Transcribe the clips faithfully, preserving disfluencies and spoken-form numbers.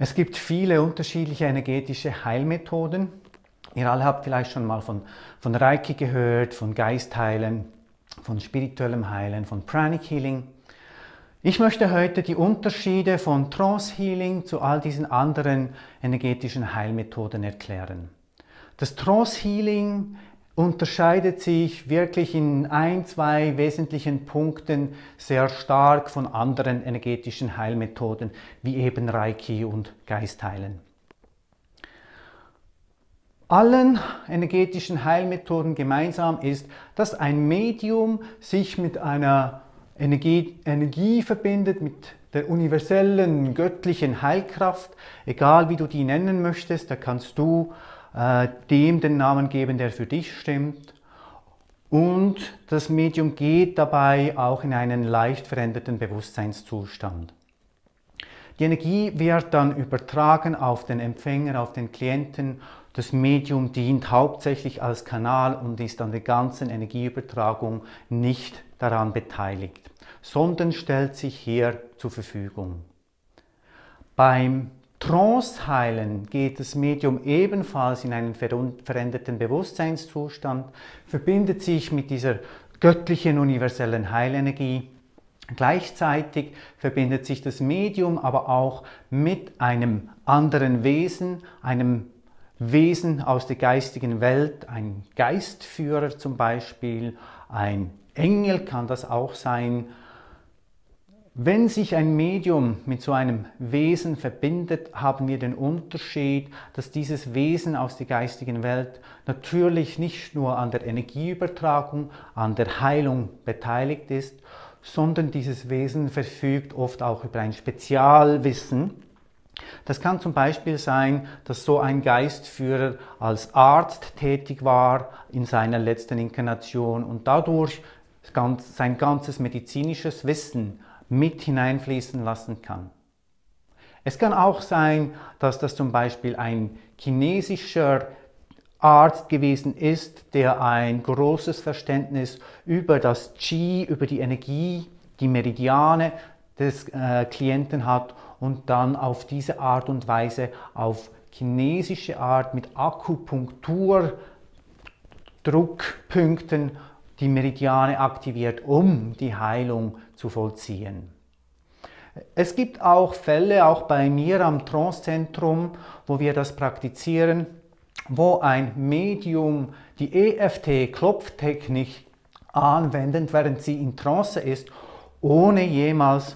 Es gibt viele unterschiedliche energetische Heilmethoden. Ihr alle habt vielleicht schon mal von, von Reiki gehört, von Geistheilen, von spirituellem Heilen, von Pranic Healing. Ich möchte heute die Unterschiede von Trance Healing zu all diesen anderen energetischen Heilmethoden erklären. Das Trance Healing unterscheidet sich wirklich in ein, zwei wesentlichen Punkten sehr stark von anderen energetischen Heilmethoden, wie eben Reiki und Geistheilen. Allen energetischen Heilmethoden gemeinsam ist, dass ein Medium sich mit einer Energie, Energie verbindet, mit der universellen, göttlichen Heilkraft, egal wie du die nennen möchtest, da kannst du äh, dem den Namen geben, der für dich stimmt. Und das Medium geht dabei auch in einen leicht veränderten Bewusstseinszustand. Die Energie wird dann übertragen auf den Empfänger, auf den Klienten. Das Medium dient hauptsächlich als Kanal und ist an der ganzen Energieübertragung nicht daran beteiligt, sondern stellt sich hier zur Verfügung. Beim Trance-Heilen geht das Medium ebenfalls in einen veränderten Bewusstseinszustand, verbindet sich mit dieser göttlichen universellen Heilenergie. Gleichzeitig verbindet sich das Medium aber auch mit einem anderen Wesen, einem Wesen aus der geistigen Welt, ein Geistführer zum Beispiel, ein Engel kann das auch sein. Wenn sich ein Medium mit so einem Wesen verbindet, haben wir den Unterschied, dass dieses Wesen aus der geistigen Welt natürlich nicht nur an der Energieübertragung, an der Heilung beteiligt ist, sondern dieses Wesen verfügt oft auch über ein Spezialwissen. Das kann zum Beispiel sein, dass so ein Geistführer als Arzt tätig war in seiner letzten Inkarnation und dadurch sein ganzes medizinisches Wissen mit hineinfließen lassen kann. Es kann auch sein, dass das zum Beispiel ein chinesischer Arzt gewesen ist, der ein großes Verständnis über das Qi, über die Energie, die Meridiane des äh, Klienten hat und dann auf diese Art und Weise auf chinesische Art mit Akupunktur, Druckpunkten die Meridiane aktiviert, um die Heilung zu vollziehen. Es gibt auch Fälle, auch bei mir am Trancezentrum, wo wir das praktizieren, wo ein Medium die E F T-Klopftechnik anwendet, während sie in Trance ist, ohne jemals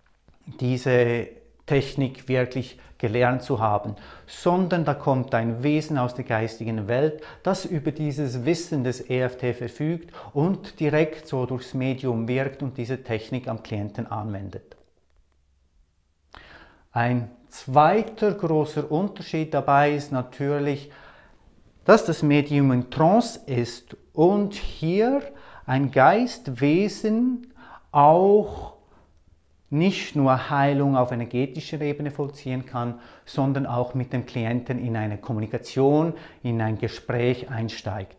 diese Technik wirklich gelernt zu haben, sondern da kommt ein Wesen aus der geistigen Welt, das über dieses Wissen des E F T verfügt und direkt so durchs Medium wirkt und diese Technik am Klienten anwendet. Ein zweiter großer Unterschied dabei ist natürlich, dass das Medium in Trance ist und hier ein Geistwesen auch nicht nur Heilung auf energetischer Ebene vollziehen kann, sondern auch mit dem Klienten in eine Kommunikation, in ein Gespräch einsteigt.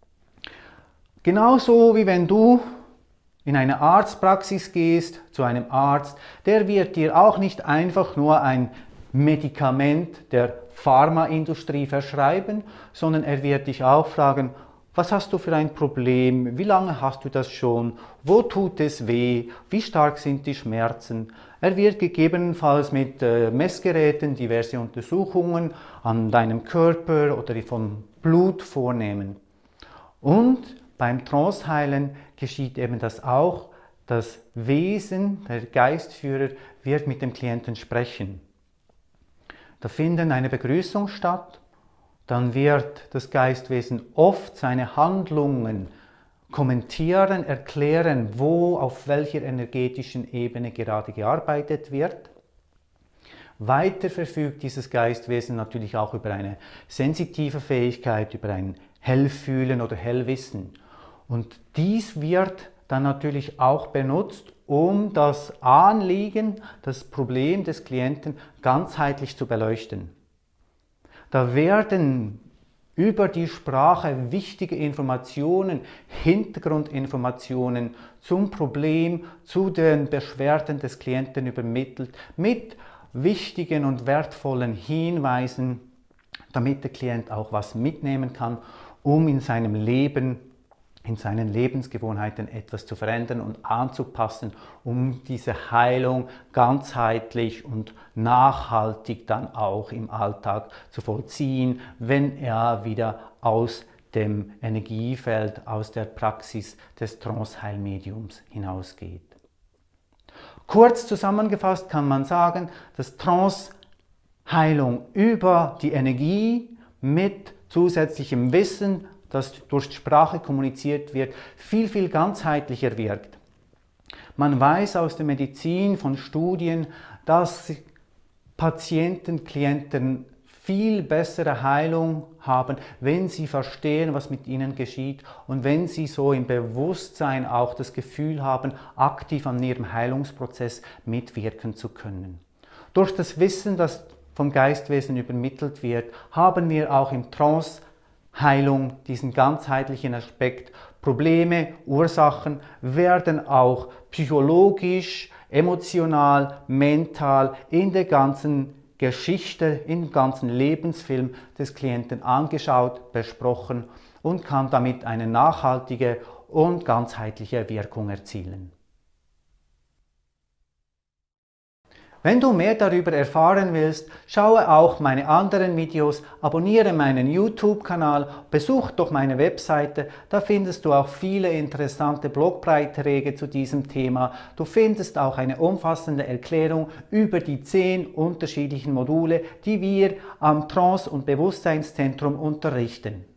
Genauso wie wenn du in eine Arztpraxis gehst, zu einem Arzt, der wird dir auch nicht einfach nur ein Medikament der Pharmaindustrie verschreiben, sondern er wird dich auch fragen, was hast du für ein Problem? Wie lange hast du das schon? Wo tut es weh? Wie stark sind die Schmerzen? Er wird gegebenenfalls mit äh, Messgeräten diverse Untersuchungen an deinem Körper oder vom Blut vornehmen. Und beim Tranceheilen geschieht eben das auch. Das Wesen, der Geistführer, wird mit dem Klienten sprechen. Da findet eine Begrüßung statt. Dann wird das Geistwesen oft seine Handlungen kommentieren, erklären, wo, auf welcher energetischen Ebene gerade gearbeitet wird. Weiter verfügt dieses Geistwesen natürlich auch über eine sensitive Fähigkeit, über ein Hellfühlen oder Hellwissen. Und dies wird dann natürlich auch benutzt, um das Anliegen, das Problem des Klienten ganzheitlich zu beleuchten. Da werden über die Sprache wichtige Informationen, Hintergrundinformationen zum Problem, zu den Beschwerden des Klienten übermittelt, mit wichtigen und wertvollen Hinweisen, damit der Klient auch was mitnehmen kann, um in seinem Leben, in seinen Lebensgewohnheiten etwas zu verändern und anzupassen, um diese Heilung ganzheitlich und nachhaltig dann auch im Alltag zu vollziehen, wenn er wieder aus dem Energiefeld, aus der Praxis des Trance-Heilmediums hinausgeht. Kurz zusammengefasst kann man sagen, dass Trance-Heilung über die Energie mit zusätzlichem Wissen, das durch Sprache kommuniziert wird, viel, viel ganzheitlicher wirkt. Man weiß aus der Medizin von Studien, dass Patienten, Klienten viel bessere Heilung haben, wenn sie verstehen, was mit ihnen geschieht und wenn sie so im Bewusstsein auch das Gefühl haben, aktiv an ihrem Heilungsprozess mitwirken zu können. Durch das Wissen, das vom Geistwesen übermittelt wird, haben wir auch im Trance Heilung, diesen ganzheitlichen Aspekt. Probleme, Ursachen werden auch psychologisch, emotional, mental in der ganzen Geschichte, im ganzen Lebensfilm des Klienten angeschaut, besprochen und kann damit eine nachhaltige und ganzheitliche Wirkung erzielen. Wenn du mehr darüber erfahren willst, schaue auch meine anderen Videos, abonniere meinen YouTube-Kanal, besuch doch meine Webseite, da findest du auch viele interessante Blogbeiträge zu diesem Thema. Du findest auch eine umfassende Erklärung über die zehn unterschiedlichen Module, die wir am Trance- und Bewusstseinszentrum unterrichten.